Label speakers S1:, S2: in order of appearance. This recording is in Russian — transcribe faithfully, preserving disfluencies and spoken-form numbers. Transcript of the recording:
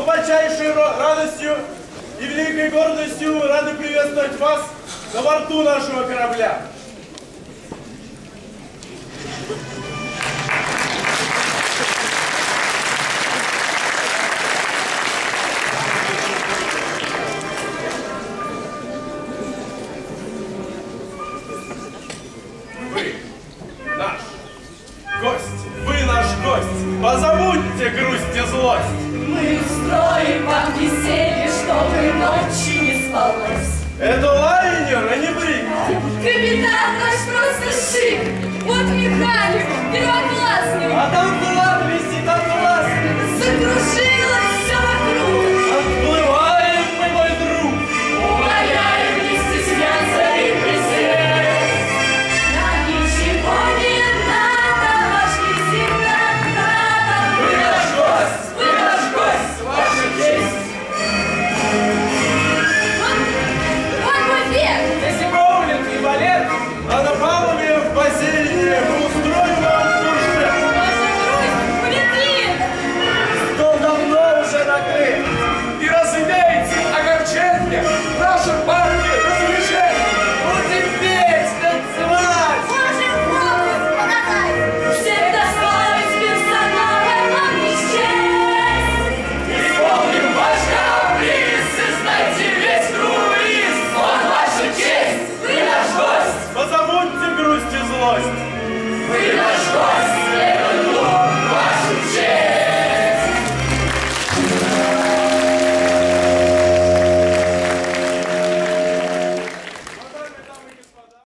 S1: глубочайшей радостью и великой гордостью рады приветствовать вас на борту нашего корабля. Вы наш гость, вы наш гость, позабудьте грусть и злость.
S2: Мы устроим вам веселье, чтобы ночи не спалось.
S1: Это лайнер, а не брик.
S2: Капитан наш просто шик. Вот механик, первоклассный.
S3: А там